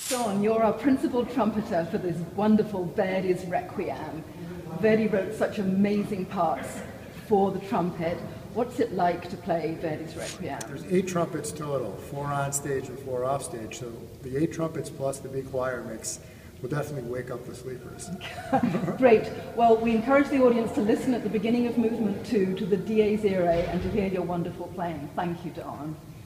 Don, you're our principal trumpeter for this wonderful Verdi's Requiem. Verdi wrote such amazing parts for the trumpet. What's it like to play Verdi's Requiem? There's 8 trumpets total, 4 on stage and 4 off stage. So the 8 trumpets plus the big choir mix will definitely wake up the sleepers. Great. Well, we encourage the audience to listen at the beginning of movement 2 to the Dies Irae and to hear your wonderful playing. Thank you, Don.